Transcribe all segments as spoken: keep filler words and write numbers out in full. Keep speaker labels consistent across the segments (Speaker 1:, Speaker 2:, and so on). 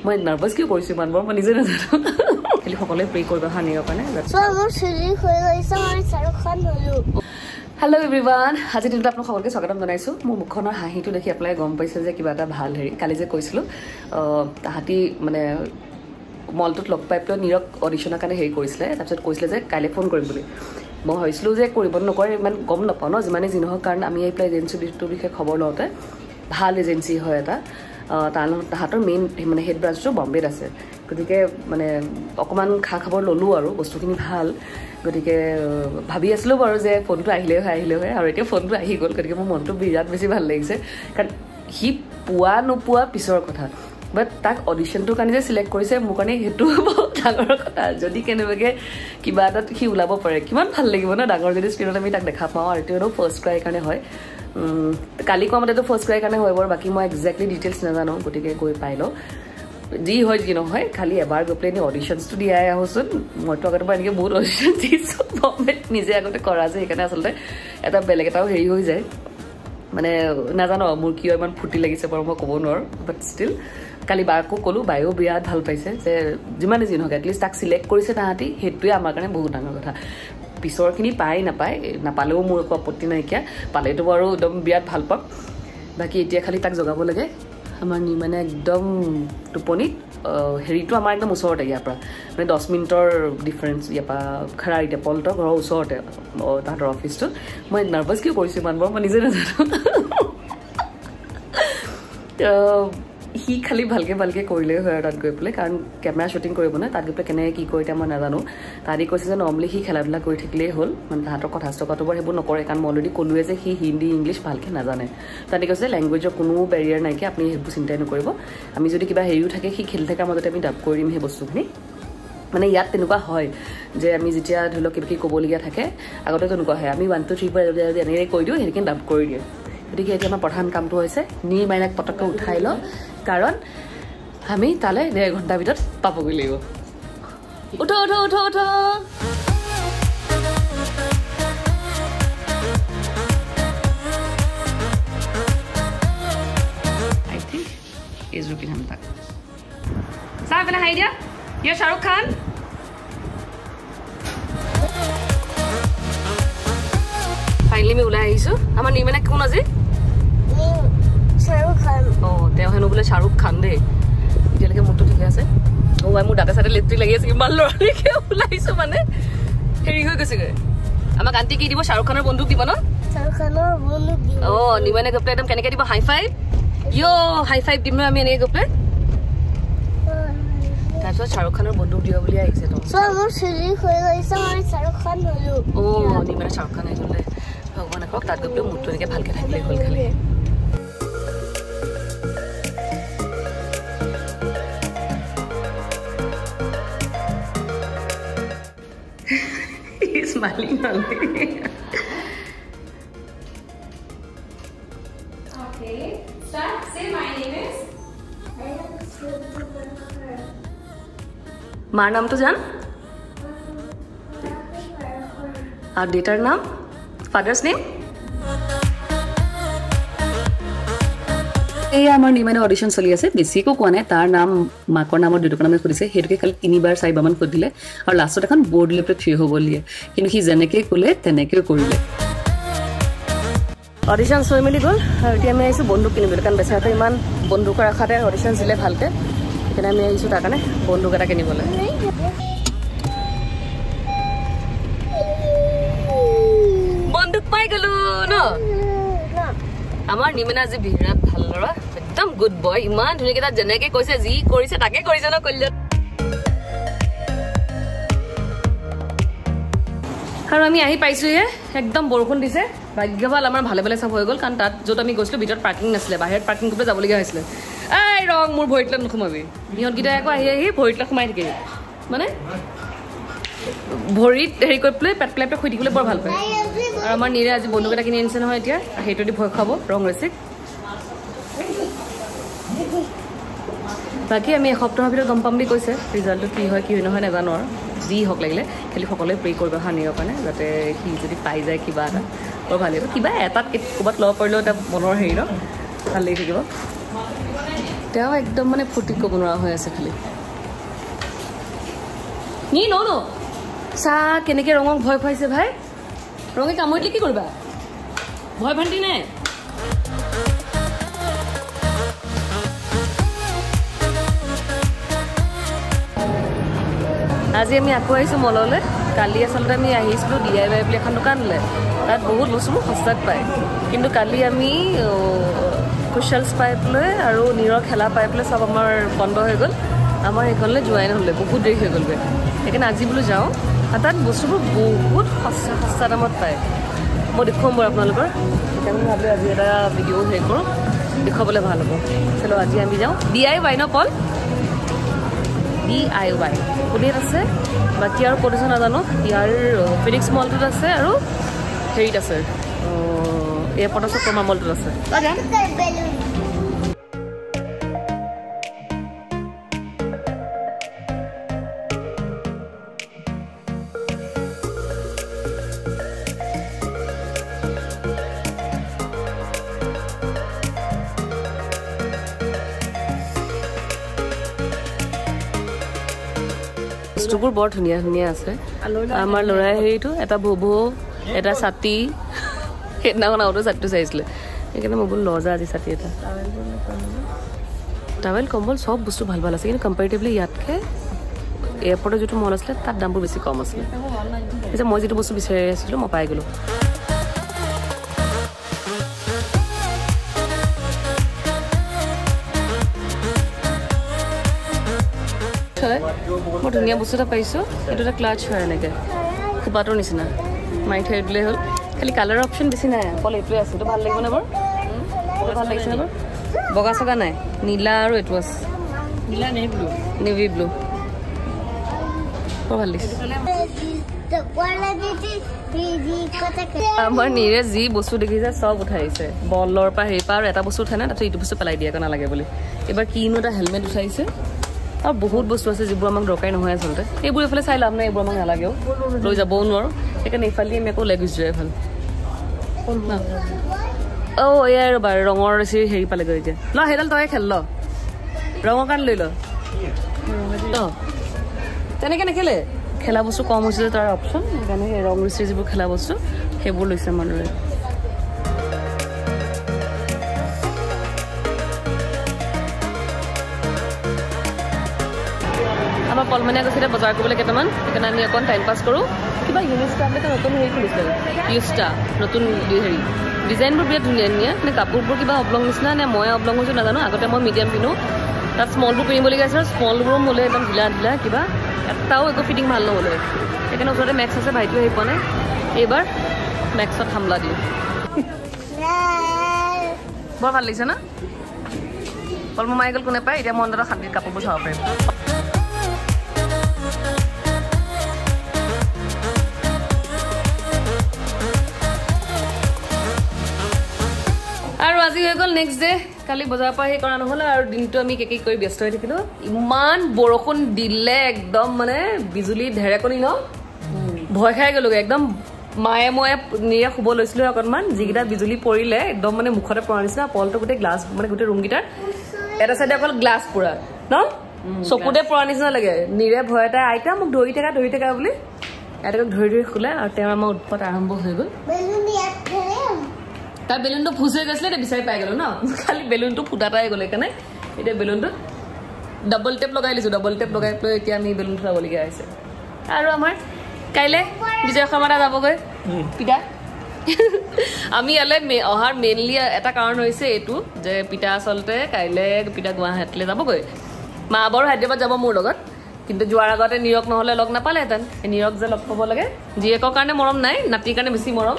Speaker 1: মই নাৰ্ভাছ কিয় কৰিছোঁ ইমান বাৰ মই নিজে নাজানো খালি সকলোৱে প্ৰে কৰিব হানিৰ কাৰণে হেল্ল' এভৰিৱান আজি দিনটো আপোনাক সকলোকে স্বাগতম জনাইছোঁ মোৰ মুখখনৰ হাঁহিটো দেখি আপোনালোকে গম পাইছে যে কিবা এটা ভাল হেৰি কালি যে কৈছিলোঁ তাহাঁতি মানে মলটোত লগ পাই পেলাই নিৰক অডিশ্যনৰ কাৰণে হেৰি কৰিছিলে তাৰপিছত কৈছিলে যে কাইলৈ ফোন কৰিম বুলি মই ভাবিছিলোঁ যে কৰিব নকৰে ইমান গম নাপাওঁ ন যিমানে যি নহওক কাৰণ আমি আহি পেলাই এজেঞ্চিটোৰ বিষয়ে খবৰ লওঁতে ভাল এজেঞ্চি হয় এটা তাৰ তাহাঁতৰ মেইন মানে হেড ব্ৰাঞ্চটো বম্বেত আছে গতিকে মানে অকণমান খা খবৰ ল'লোঁ আৰু বস্তুখিনি ভাল গতিকে ভাবি আছিলোঁ বাৰু যে ফোনটো আহিলে হয় আহিলে হয় আৰু এতিয়া ফোনটো আহি গ'ল গতিকে মোৰ মনটো বিৰাট বেছি ভাল লাগিছে কাৰণ সি পোৱা নোপোৱা পিছৰ কথা বাট তাক অডিশ্যনটোৰ কাৰণে যে চিলেক্ট কৰিছে মোৰ কাৰণে সেইটো বহুত ডাঙৰ কথা যদি কেনেবাকৈ কিবা এটাত সি ওলাব পাৰে কিমান ভাল লাগিব ন ডাঙৰ যদি স্ক্ৰীণত আমি তাক দেখা পাওঁ আৰু এইটো ফাৰ্ষ্ট ক্ৰাইৰ কাৰণে হয় কালি কোৱা মতেতো ফাৰ্ষ্ট ক্ৰাইৰ কাৰণে হয় বাৰু বাকী মই একজেক্টলি ডিটেইলছ নাজানো গতিকে গৈ পাই লওঁ যি হয় যি নহয় খালি এবাৰ গৈ পেলাই এনেই অডিশ্যনছটো দিয়াই আহোঁচোন মইতো আগতে পৰা এনেকৈ বহুত অডিশ্যন দিছোঁ বম্বেত নিজে আগতে কৰা যে সেইকাৰণে আচলতে এটা বেলেগ এটাও হেৰি হৈ যায় মানে নাজানো মোৰ কিয় ইমান ফূৰ্তি লাগিছে বাৰু মই ক'ব নোৱাৰোঁ বাট ষ্টিল কালি বাকো ক'লোঁ বায়েও বিৰাট ভাল পাইছে যে যিমানে যি নহওক এটলিষ্ট তাক চিলেক্ট কৰিছে তাহাঁতি সেইটোৱে আমাৰ কাৰণে বহুত ডাঙৰ কথা পিছৰখিনি পাই নাপায় নাপালেও মোৰ একো আপত্তি নাইকিয়া পালেতো বাৰু একদম বিৰাট ভাল পাম বাকী এতিয়া খালি তাক জগাব লাগে আমাৰ মানে একদম টোপনিত হেৰিটো আমাৰ একদম ওচৰতে ইয়াৰ পৰা মানে দহ মিনিটৰ ডিফাৰেঞ্চ ইয়াৰ পৰা খাৰাৰী টেপলটোৰ ঘৰৰ ওচৰতে তাহাঁতৰ অফিচটো মই নাৰ্ভাছ কিয় কৰিছোঁ ইমান বাৰ মই নিজে নাজানো সি খালি ভালকৈ ভালকৈ কৰিলেই হয় আৰু তাত গৈ পেলাই কাৰণ কেমেৰা শ্বুটিং কৰিব নহয় তাত গৈ পেলাই কেনেকৈ কি কৰে এতিয়া মই নাজানো তাহাঁতি কৈছে যে নৰ্মেলি সি খেলা ধূলা কৰি থাকিলেই হ'ল মানে তাহাঁতৰ কথা চকাটো বাৰু সেইবোৰ নকৰে কাৰণ মই অলৰেডি ক'লোৱে যে সি হিন্দী ইংলিছ ভালকৈ নাজানে তাহাঁতি কৈছে লেংগুৱেজৰ কোনো বেৰিয়াৰ নাইকিয়া আপুনি সেইবোৰ চিন্তাই নকৰিব আমি যদি কিবা হেৰিও থাকে সি খেলি থকাৰ মাজতে আমি ডাব কৰি দিম সেই বস্তুখিনি মানে ইয়াত তেনেকুৱা হয় যে আমি যেতিয়া ধৰি লওক কিবা কিবি ক'বলগীয়া থাকে আগতে তেনেকুৱা হয় আমি ওৱান টু থ্ৰী ফ'ৰ এনেকৈ কৈ দিওঁ সেইখিনি ডাব কৰি দিয়ে গতিকে এতিয়া আমাৰ প্ৰধান কামটো হৈছে নি মাইনাক পটককৈ উঠাই লওঁ কাৰণ আমি তালৈ ডেৰ ঘণ্টাৰ ভিতৰত পাবগৈ লাগিব উঠ উঠ উঠ উঠ আই থিংক এইযোৰ পিন্ধাম তাক চাহ পেলাই হাই দিয়া ইয়ে শ্বাহৰুখ খান ফাইনেলি আমি ওলাই আহিছোঁ আমাৰ নিৰ্মাণে কোন আজি শ্বাহৰুখ খান অঁ তেওঁ হেনো বোলে শ্বাহৰুখ খান দেই এতিয়ালৈকে মোৰটো ঠিকে আছে অঁ মোৰ দাঁতে চাতে লিপষ্টিক লাগি আছে ইমান ল'ৰালৈকে ওলাইছোঁ মানে হেৰি হৈ গৈছেগৈ আমাক আণ্টি কি দিব শ্বাহৰুখ খানৰ বন্দুক দিব ন শ্বাহৰুখ খানৰ বন্দুক দিব অঁ নিমানে গৈ পেলাই একদম কেনেকৈ দিব হাই ফাইভ ইয়' হাই ফাইভ দিম ন আমি এনেকৈ গৈ পেলাই তাৰপিছত শ্বাহৰুখ খানৰ বন্দুক দিব বুলি আহিছে তো অঁ নিমানে শ্বাহৰুখ খান আহিলে ভগৱানে কওক তাত গৈ পেলাই মোৰটো এনেকৈ ভালকৈ থাকিলে হ'ল খালি He's smiling only.
Speaker 2: Okay, start. Say my name is.
Speaker 1: मार नाम तो जान और डेटर नाम फादर्स नेम এই আমাৰ নিমানে অডিশ্যন চলি আছে বেছিকো কোৱা নাই তাৰ নাম মাকৰ নামৰ দুটা নামে সুধিছে সেইটোকে খালি তিনিবাৰ চাৰিবাৰমান সুধিলে আৰু লাষ্টত এখন বৰ্ড লৈ পেলাই থিয় হ'ব দিয়ে কিন্তু সি যেনেকৈ ক'লে তেনেকৈ কৰিলে অডিশ্যন হৈ মেলি গ'ল আৰু এতিয়া আমি আহিছোঁ বন্দুক কিনিবলৈ কাৰণ বেচাৰাটো ইমান বন্দুকৰ আশাতে অডিশ্যন দিলে ভালকৈ সেইকাৰণে আমি আহিছোঁ তাৰ কাৰণে বন্দুক এটা কিনিবলৈ বন্দুক পাই গ'লোঁ ন আমাৰ নিমেনা আজি বিৰাট ভাল ল'ৰা একদম গুড বয় ইমান ধুনীয়াকৈ তাত যেনেকৈ কৈছে যি কৰিছে তাকে কৰিছে ন কল্যাণ আৰু আমি আহি পাইছোঁহে একদম বৰষুণ দিছে ভাগ্য ভাল আমাৰ ভালে ভালে চব হৈ গ'ল কাৰণ তাত য'ত আমি গৈছিলোঁ ভিতৰত পাৰ্কিং নাছিলে বাহিৰত পাৰ্কিং কৰিবলৈ যাবলগীয়া হৈছিলে এই ৰং মোৰ ভৰিতলত নোসোমাবি সিহঁতকেইটাই আকৌ আহি আহি ভৰিতলত সোমাই থাকে মানে ভৰিত হেৰি কৰি পেলাই পেট পেলাই পেলাই শুই থাকিবলৈ বৰ ভাল পায় আৰু আমাৰ নিৰে আজি বন্দুক এটা কিনি আনিছে নহয় এতিয়া সেইটো দি ভয় খুৱাব ৰং ৰচিক বাকী আমি এসপ্তাহৰ ভিতৰত গম পাম বুলি কৈছে ৰিজাল্টটো কি হয় কি নহয় নাজানো আৰু যি হওক লাগিলে খালি সকলোৱে প্ৰে কৰিব হানিৰ কাৰণে যাতে সি যদি পাই যায় কিবা এটা বৰ ভাল লাগিব কিবা এটাত ক'ৰবাত ল'ব পাৰিলেও এটা মনৰ হেৰি ন ভাল লাগি থাকিব তেওঁ একদম মানে ফুটি ক'ব নোৱাৰা হৈ আছে খালি নি ন ন চা কেনেকৈ ৰঙক ভয় খুৱাইছে ভাই ৰঙে কামুৰিলে কি কৰিবা ভয় ভান্তি নাই আজি আমি আকৌ আহিছোঁ মললৈ কালি আচলতে আমি আহিছিলোঁ ডি আই ৱাই বুলি এখন দোকানলৈ তাত বহুত বস্তুবোৰ সস্তাত পায় কিন্তু কালি আমি কুশ্যলছ পাই পেলাই আৰু নীৰৰ খেলা পাই পেলাই চব আমাৰ বন্ধ হৈ গ'ল আমাৰ এইখনলৈ যোৱাই নহ'লে বহুত দেৰি হৈ গ'লগৈ সেইকাৰণে আজি বোলো যাওঁ আৰু তাত বস্তুবোৰ বহুত সস্তা সস্তা দামত পায় মই দেখুৱাম বাৰু আপোনালোকৰ সেইকাৰণে ভাবিলোঁ আজি এটা ভিডিঅ' হেৰি কৰোঁ দেখুৱাবলৈ ভাল হ'ব চলো আজি আমি যাওঁ ডি আই ৱাই ন পল ডি আই ৱাই পুনেত আছে বাকী আৰু ক'ত আছে নাজানো ইয়াৰ ফিনিক্স মলটোত আছে আৰু হেৰিত আছে এয়াৰপৰ্ট আছে ক্ৰমা মলটোত আছে বস্তুবোৰ বৰ ধুনীয়া ধুনীয়া আছে আমাৰ ল'ৰাই হেৰিটো এটা ভোভো এটা ছাতি সেইদিনাখন আউটো ছাতিটো চাইছিলে সেইকাৰণে মই বোলো ল যা আজি ছাতি এটা টাৱেল কম্বল চব বস্তু ভাল ভাল আছে কিন্তু কম্পেৰিটিভলি ইয়াতকৈ এয়াৰপৰ্টৰ যিটো মল আছিলে তাত দামবোৰ বেছি কম আছিলে এতিয়া মই যিটো বস্তু বিচাৰি আছিলোঁ মই পাই গ'লোঁ মই ধুনীয়া বস্তু এটা পাইছোঁ এইটো এটা ক্লাচ হয় এনেকৈ খোপাটোৰ নিচিনা মাৰি থৈ দিলেই হ'ল খালি কালাৰ অপশ্যন বেছি নাই অকল এইটোৱে আছে এইটো ভাল লাগিব নে বাৰু ভাল লাগিছে নে বাৰু বগা চগা নাই নীলা আৰু এইটো আছে নীলা নেভি ব্লু নেভি ব্লু বৰ ভাল লাগিছে আমাৰ নীৰে যি বস্তু দেখিছে চব উঠাইছে বলৰ পৰা হেৰি পৰা আৰু এটা বস্তু উঠাই নাই তাৰপিছত ইটো বস্তু পেলাই দিয়াকৈ নালাগে বুলি এইবাৰ কিনো এটা হেলমেট উঠাইছে আৰু বহুত বস্তু আছে যিবোৰ আমাক দৰকাৰী নহয় আচলতে এইবোৰ এইফালে চাই লাভ নাই এইবোৰ আমাক নালাগেও লৈ যাবও নোৱাৰোঁ সেইকাৰণে এইফালে আমি আকৌ লেগুচ যোৱাই ভাল অ' এয়াই ৰ'বা ৰঙৰ বেছি হেৰি পালেগৈ এতিয়া ল সেইডাল তই খেল ল ৰঙৰ কাৰণে লৈ ল তেনেকৈ নেখেলে খেলা বস্তু কম হৈছে যে তাৰ অপশ্যন সেইকাৰণে সেই ৰং ৰুচিৰ যিবোৰ খেলা বস্তু সেইবোৰ লৈছে মানুহে আমাৰ পলমানীয়া গৈছে এতিয়া বজাৰ কৰিবলৈ কেইটামান সেইকাৰণে আমি অকণ টাইম পাছ কৰোঁ কিবা ইউনিষ্টা বুলি নতুন হেৰি খুলিছে ইউষ্টা নতুন হেৰি ডিজাইনবোৰ বিৰাট ধুনীয়া ধুনীয়া নে কাপোৰবোৰ কিবা অবলং নিচিনা নে মই অবলং হৈছোঁ নাজানো আগতে মই মিডিয়াম পিন্ধো তাত স্মলবোৰ পিন্ধিবলগীয়া আছে স্মলবোৰো মোলে একদম ঢিলা ঢিলা কিবা এটাও একো ফিটিং ভাল নহ'লে সেইকাৰণে ওচৰতে মেক্স আছে ভাইটিও আহি পোৱা নাই এইবাৰ মেক্সত হামলা দিওঁ বৰ ভাল লাগিছে না পলমা মাৰি গ'ল কোনে পায় এতিয়া মন দাদা শান্তিত কাপোৰবোৰ চাব পাৰিম আৰু আজি হৈ গ'ল নেক্সট ডে কালি বজাৰৰ পৰা সেই কৰা নহ'লে আৰু দিনটো আমি কেকেই কৰি ব্যস্ত হৈ থাকিলোঁ ইমান বৰষুণ দিলে একদম মানে বিজুলী ঢেৰেকনি ন ভয় খাই গ'লোগৈ একদম মায়ে মই নিয়ে শুব লৈছিলোঁ অকণমান যিকেইটা বিজুলী পৰিলে একদম মানে মুখতে পৰা নিচিনা পলটো গোটেই গ্লাছ মানে গোটেই ৰুমকেইটাৰ এটা চাইডে অকল গ্লাছ পুৰা ন চকুতে পৰা নিচিনা লাগে নিৰে ভয় এটা আইতা মোক ধৰি থাকা ধৰি থাকা বুলি আইতাকক ধৰি ধৰি শুলে আৰু তেওঁৰ আমাৰ উৎপাত আৰম্ভ হৈ গ'ল তাৰ বেলুনটো ফুচ হৈ গৈছিলে এতিয়া বিচাৰি পাই গ'লো ন খালি বেলুনটো ফুটাটাই গ'লে সেইকাৰণে এতিয়া বেলুনটো ডাবল টেপ লগাই লৈছোঁ ডাবল টেপ লগাই পেলাই এতিয়া আমি বেলুন ফুটাবলগীয়া হৈছে আৰু আমাৰ কাইলৈ বিজয় শৰ্মা যাবগৈ পিতা আমি ইয়ালৈ অহাৰ মেইনলি এটা কাৰণ হৈছে এইটো যে পিতা আচলতে কাইলৈ পিতা গুৱাহাটীলৈ যাবগৈ মা বাৰু হায়দৰাবাদ যাব মোৰ লগত কিন্তু যোৱাৰ আগতে নীৰক নহ'লে লগ নাপালেহেঁতেন নীৰক যে লগ পাব লাগে জীয়েকৰ কাৰণে মৰম নাই নাতিৰ কাৰণে বেছি মৰম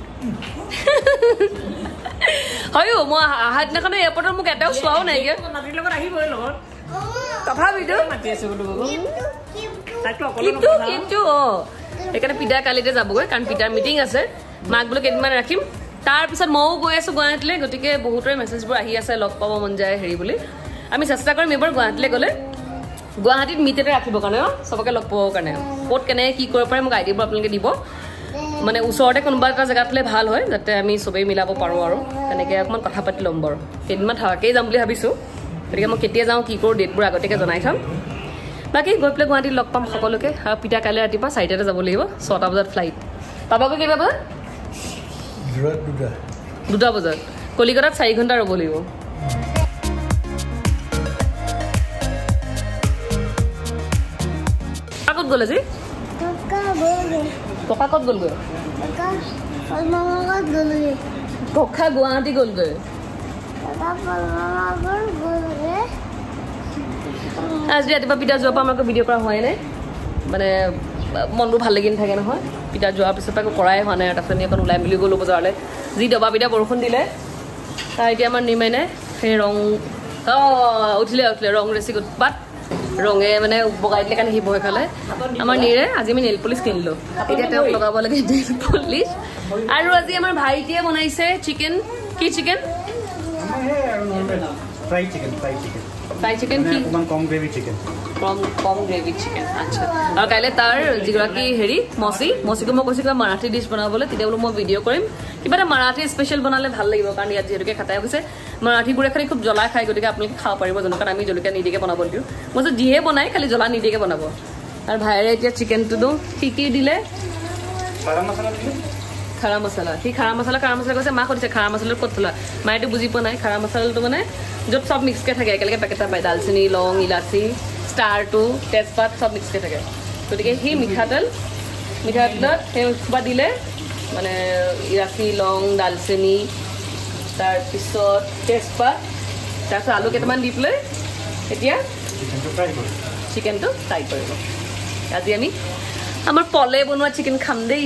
Speaker 1: হয়ো মই অহা দিনাখনে এয়াৰপৰ্টত মোক এটাও চোৱাও নাইকিয়া নাতিৰ লগত আহিবই লগত তথাপিতো কিন্তু কিন্তু অঁ সেইকাৰণে পিতা কালিতে যাবগৈ কাৰণ পিতাৰ মিটিং আছে মাক বোলো কেইদিনমান ৰাখিম তাৰপিছত ময়ো গৈ আছোঁ গুৱাহাটীলৈ গতিকে বহুতৰে মেছেজবোৰ আহি আছে লগ পাব মন যায় হেৰি বুলি আমি চেষ্টা কৰিম এইবাৰ গুৱাহাটীলৈ গ'লে গুৱাহাটীত মিট এটা ৰাখিবৰ কাৰণে অঁ চবকে লগ পাবৰ কাৰণে ক'ত কেনেকৈ কি কৰিব পাৰে মোক আইডিয়াবোৰ আপোনালোকে দিব মানে ওচৰতে কোনোবা এটা জেগাত হ'লে ভাল হয় যাতে আমি চবেই মিলাব পাৰোঁ আৰু তেনেকৈ অকণমান কথা পাতি ল'ম বাৰু কেইদিনমান থকাকেই যাম বুলি ভাবিছোঁ গতিকে মই কেতিয়া যাওঁ কি কৰোঁ ডেটবোৰ আগতীয়াকৈ জনাই থ'ম বাকী গৈ পেলাই গুৱাহাটীত লগ পাম সকলোকে আৰু পিতা কাইলৈ ৰাতিপুৱা চাৰিটাতে যাব লাগিব ছটা বজাত ফ্লাইট পাবাগৈ কেইটা বজাত দুটা বজাত কলিকতাত চাৰি ঘণ্টা ৰ'ব লাগিব ক'ত গ'ল আজি ককা ক'ত গ'লগৈ ককা গুৱাহাটী গ'লগৈ আজি ৰাতিপুৱা পিতা যোৱাৰ পৰা আমাক ভিডিঅ' কৰা হোৱাই নাই মানে মনটো ভাল লাগি নাথাকে নহয় পিতা যোৱাৰ পিছত আকৌ কৰাই হোৱা নাই তাৰপিছত আমি অকণ ওলাই মেলি গ'লোঁ বজাৰলৈ যি দবা পিতা বৰষুণ দিলে তাৰ এতিয়া আমাৰ নিমাই নাই সেই ৰং অঁ উঠিলে উঠিলে ৰং ৰেচি উৎপাত ৰঙে মানে বগাই দিলে কাৰণে সি ভয় খালে আমাৰ নিৰে আজি আমি নেইল পলিচ কিনিলোঁ এতিয়া তেওঁক লগাব লাগে নেইল পলিচ আৰু আজি আমাৰ ভাইটিয়ে বনাইছে চিকেন কি chicken
Speaker 3: fry chicken fry chicken
Speaker 1: fry chicken কি
Speaker 3: অকমান কম গ্ৰেভি চিকেন
Speaker 1: কম কম গ্ৰেভি চিকেন আচ্ছা আৰু কাইলৈ তাৰ যিগৰাকী হেৰি মচি মচিকো মই কৈছোঁ কিবা মাৰাঠী ডিছ বনাবলৈ তেতিয়া বোলো মই ভিডিঅ' কৰিম কিবা এটা মাৰাঠী স্পেচিয়েল বনালে ভাল লাগিব কাৰণ ইয়াত যিহেতুকে খাটাই গৈছে মাৰাঠীবোৰে খালি খুব জ্বলা খায় গতিকে আপোনালোকে খাব পাৰিব জানো কাৰণ আমি জলকীয়া নিদিয়াকৈ বনাব দিওঁ মই যে যিহে বনাই খালি জ্বলা নিদিয়াকৈ বনাব আৰু ভাইৰে এতিয়া চিকেনটো দিওঁ কি কি দিলে
Speaker 3: খাৰা মছলা দিলে
Speaker 1: খাৰা মছলা সি খাৰা মছলা খাৰা মছলা কৈছে মাক সুধিছে খাৰা মছলাটো ক'ত থলা মায়েতো বুজি পোৱা নাই খাৰা মছলাটো মানে য'ত চব মিক্সকৈ থাকে একেলগে পেকেটত পায় দালচেনি লং ইলাচি ষ্টাৰটো তেজপাত চব মিক্সকৈ থাকে গতিকে সি মিঠাতেল মিঠাতেলত সেই খোপা দিলে মানে ইলাচি লং দালচেনি তাৰপিছত তেজপাত তাৰপিছত আলু কেইটামান দি পেলাই এতিয়া চিকেনটো ফ্ৰাই কৰিব আজি আমি আমাৰ পলে বনোৱা চিকেন খাম দেই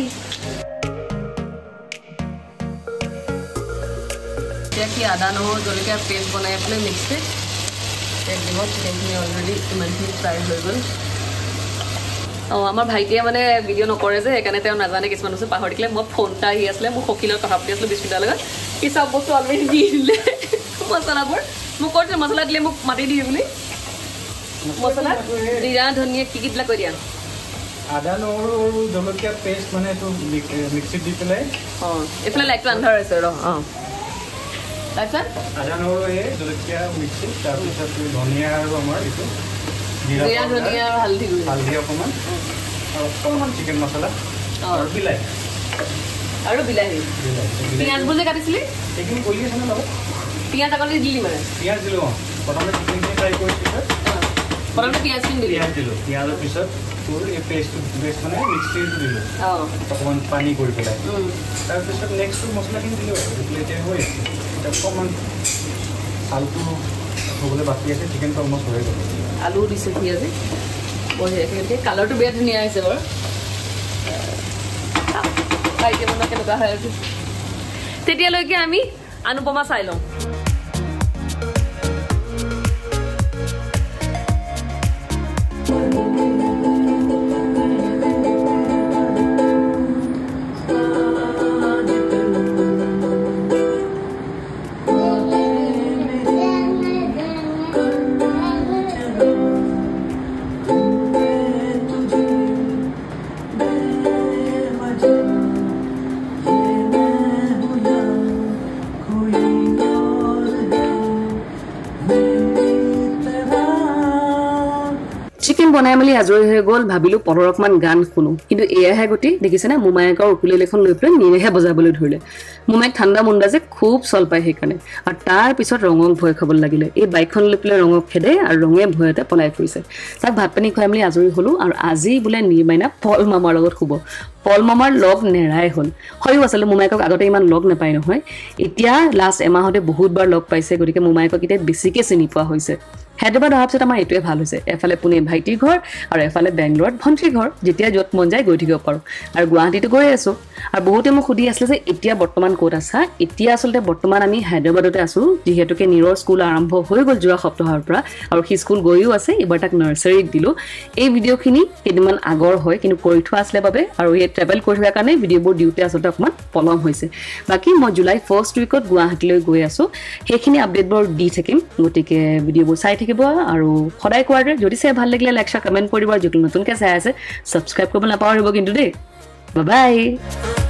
Speaker 1: এতিয়া কি আদা নহৰু জলকীয়া পেষ্ট বনাই পেলাই মিক্সিত দিব চিকেনখিনি অলৰেডি ইমানখিনি ফ্ৰাই হৈ গ'ল অঁ আমাৰ ভাইটিয়ে মানে ভিডিঅ' নকৰে যে সেইকাৰণে তেওঁ নাজানে কিছুমান বস্তু পাহৰি থাকিলে মই ফোন এটা আহি আছিলে মোৰ সখীলত কথা পাতি আছিলোঁ বিস্কুটৰ লগত সি চব বস্তু অলৰেডি দি দিলে মছলাবোৰ মোক কৈছে মছলা দিলে মোক মাতি দিয়ে বুলি মছলা জিৰা ধনিয়া কি কি দিলা কৈ দিয়া
Speaker 3: আদা নহৰু আৰু জলকীয়া পেষ্ট মানে এইটো মিক্সিত দি পেলাই
Speaker 1: অঁ এইফালে লাইটটো আন্ধাৰ হৈছে ৰ অঁ তাৰপিছত
Speaker 3: আদা নহৰু এই জলকীয়া মিক্সিত তাৰপিছত ধনিয়া আৰু আমাৰ এইটো
Speaker 1: জিৰা ধনিয়া আৰু হালধি গুড়ি
Speaker 3: হালধি অকণমান আৰু অকণমান চিকেন মছলা আৰু বিলাহী
Speaker 1: আৰু বিলাহী পিঁয়াজবোৰ যে কাটিছিলি
Speaker 3: এইখিনি কৰি আছে নহয় লগত
Speaker 1: পিঁয়াজ আগতে দিলি মানে
Speaker 3: পিঁয়াজ দিলোঁ অঁ প্ৰথমতে চিকেনখিনি ফ্ৰাই কৰিছোঁ পিছত
Speaker 1: প্ৰথমতে পিঁয়াজখিনি দিলি
Speaker 3: পিঁয়াজ দিলোঁ পিঁয়াজৰ পিছত তোৰ এই পেষ্টটো পেষ্ট মানে মিক্সিটো দিলোঁ
Speaker 1: অঁ
Speaker 3: অকণমান পানী কৰি পেলাই তাৰপিছত নেক্সটটো মছলাখিনি দিলোঁ আৰু দিলে এতিয়া হৈ আছে এতিয়া অকণমান আলুটো হ'বলৈ বাকী আছে চিকেনটো অলমষ্ট হৈ গ'ল
Speaker 1: আলু দিছে সি আজি বঢ়িয়াকৈ কালাৰটো বিৰাট ধুনীয়া হৈছে বাৰু এতিয়া বনোৱা কেনেকুৱা হৈ আছে তেতিয়ালৈকে আমি অনুপমা চাই লওঁ চিকেন বনাই মেলি আজৰি হৈ গ'ল ভাবিলোঁ পলৰ অকণমান গান শুনো কিন্তু এয়াহে গতি দেখিছেনে মোমায়েকৰ উকুলেল এখন লৈ পেলাই নিৰেহে বজাবলৈ ধৰিলে মোমায়েক ঠাণ্ডা মুণ্ডা যে খুব চল পায় সেইকাৰণে আৰু তাৰপিছত ৰঙক ভয় খাবলৈ লাগিলে এই বাইকখন লৈ পেলাই ৰঙক খেদে আৰু ৰঙে ভয়তে পলাই ফুৰিছে তাক ভাত পানী খুৱাই মেলি আজৰি হ'লোঁ আৰু আজি বোলে নিৰ্মাইনা পল মামাৰ লগত শুব পল মামাৰ লগ নেৰাই হ'ল হয়ো আচলতে মোমায়েকক আগতে ইমান লগ নাপায় নহয় এতিয়া লাষ্ট এমাহতে বহুতবাৰ লগ পাইছে গতিকে মোমায়েকক এতিয়া বেছিকৈ চিনি পোৱা হৈছে হায়দৰাবাদ অহাৰ পিছত আমাৰ এইটোৱে ভাল হৈছে এফালে পুনে ভাইটিৰ ঘৰ আৰু এফালে বেংগলোৰত ভণ্টিৰ ঘৰ যেতিয়া য'ত মন যায় গৈ থাকিব পাৰোঁ আৰু গুৱাহাটীতো গৈ আছোঁ আৰু বহুতে মোক সুধি আছিলে যে এতিয়া বৰ্তমান ক'ত আছা এতিয়া আচলতে বৰ্তমান আমি হায়দৰাবাদতে আছোঁ যিহেতুকে নীৰৰ স্কুল আৰম্ভ হৈ গ'ল যোৱা সপ্তাহৰ পৰা আৰু সি স্কুল গৈও আছে এইবাৰ তাক নাৰ্চাৰীত দিলোঁ এই ভিডিঅ'খিনি কেইদিনমান আগৰ হয় কিন্তু কৰি থোৱা আছিলে বাবে আৰু এই ট্ৰেভেল কৰি থকাৰ কাৰণে ভিডিঅ'বোৰ দিওঁতে আচলতে অকণমান পলম হৈছে বাকী মই জুলাই ফাৰ্ষ্ট উইকত গুৱাহাটীলৈ গৈ আছোঁ সেইখিনি আপডেটবোৰ দি থাকিম গতিকে ভিডিঅ'বোৰ চাই থাকিব আৰু সদায় কোৱাৰ দৰে যদি চাই ভাল লাগিলে লাইক শ্বেয়াৰ কমেণ্ট কৰিব আৰু যিটো নতুনকৈ চাই আছে ছাবস্ক্ৰাইব কৰিব নাপাহৰিব কিন্তু দেই বাই বাই